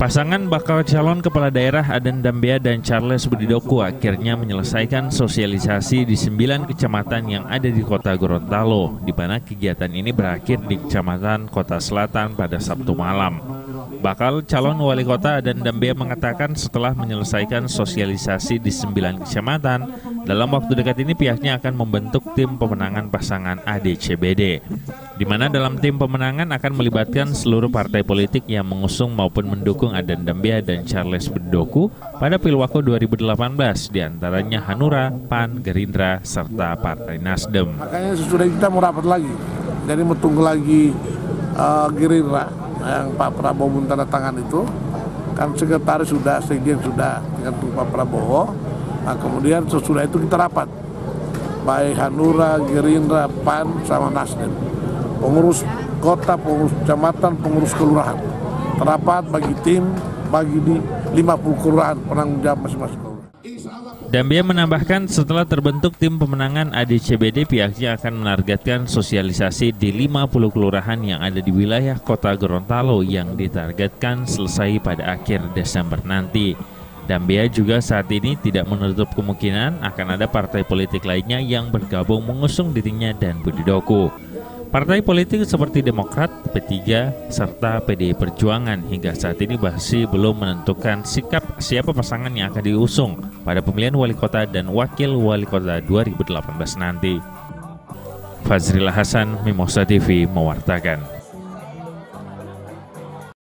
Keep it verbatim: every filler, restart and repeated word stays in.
Pasangan bakal calon kepala daerah Aden Dambea dan Charles Budidoku akhirnya menyelesaikan sosialisasi di sembilan kecamatan yang ada di kota Gorontalo, di mana kegiatan ini berakhir di kecamatan Kota Selatan pada Sabtu malam. Bakal calon wali kota Aden Dambea mengatakan setelah menyelesaikan sosialisasi di sembilan kecamatan, dalam waktu dekat ini pihaknya akan membentuk tim pemenangan pasangan A D C B D, di mana dalam tim pemenangan akan melibatkan seluruh partai politik yang mengusung maupun mendukung Aden Dambea dan Charles Budidoku pada Pilwako dua ribu delapan belas, diantaranya Hanura, P A N, Gerindra, serta Partai Nasdem. Makanya sesudah kita mau rapat lagi, jadi mau tunggu lagi uh, Gerindra yang Pak Prabowo tanda tangan itu, kan sekretaris sudah, sekjen sudah, tinggal tunggu Pak Prabowo. Nah, kemudian sesudah itu kita rapat, baik Hanura, Gerindra, P A N, sama Nasdem, pengurus kota, pengurus kecamatan, pengurus kelurahan, terapat bagi tim, bagi di lima puluh kelurahan, penanggung jawab masing-masing kelurahan. Dambea menambahkan setelah terbentuk tim pemenangan A D C B D, pihaknya akan menargetkan sosialisasi di lima puluh kelurahan yang ada di wilayah kota Gorontalo yang ditargetkan selesai pada akhir Desember nanti. Dambea juga saat ini tidak menutup kemungkinan akan ada partai politik lainnya yang bergabung mengusung dirinya dan Budidoku. Partai politik seperti Demokrat, P tiga, serta P D I Perjuangan hingga saat ini masih belum menentukan sikap siapa pasangan yang akan diusung pada pemilihan wali kota dan wakil wali kota dua ribu delapan belas nanti. Fazril Hasan, Mimosa T V mewartakan.